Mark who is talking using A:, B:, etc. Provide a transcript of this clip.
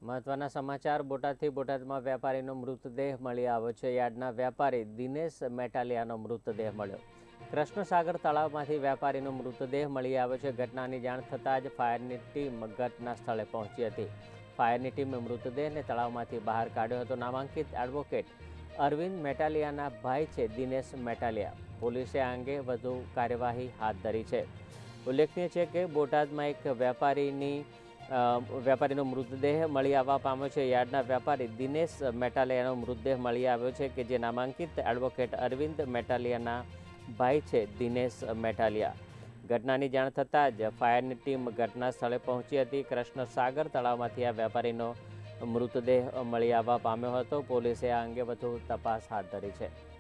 A: મહત્વના સમાચાર બોટાદથી બોટાદમાં વેપારીનો મૃતદેહ મળી આવ્યો છે। યાર્ડના વેપારી દિનેશ મેટાલિયાનો મૃતદેહ મળ્યો। કૃષ્ણસાગર તળાવમાંથી વેપારીનો મૃતદેહ મળી આવ્યો છે। ઘટનાની જાણ થતાં જ ફાયરની ટીમ ઘટના સ્થળે પહોંચી હતી। ફાયરની ટીમે મૃતદેહને તળાવમાંથી બહાર કાઢ્યો હતો। નામાંકિત એડવોકેટ અરવિંદ મેટાલિયાના ભાઈ છે દિનેશ મેટાલિયા। પોલીસે આ અંગે વધુ કાર્યવાહી હાથ ધરી છે। ઉલ્લેખનીય છે કે બોટાદમાં એક વેપારીનો મૃતદેહ મળી આવવા પામ્યો છે। યાર્ડના વેપારી દિનેશ મેટાલિયાનો મૃતદેહ મળી આવ્યો છે કે જે નામાંકિત એડવોકેટ અરવિંદ મેટાલિયાના ભાઈ છે દિનેશ મેટાલિયા। ઘટનાની જાણ થતાં જ ફાયરની ટીમ ઘટના સ્થળે પહોંચી હતી। કૃષ્ણસાગર તળાવમાંથી આ વેપારીનો મૃતદેહ મળી આવવા પામ્યો હતો। પોલીસે આ અંગે વધુ તપાસ હાથ ધરી છે।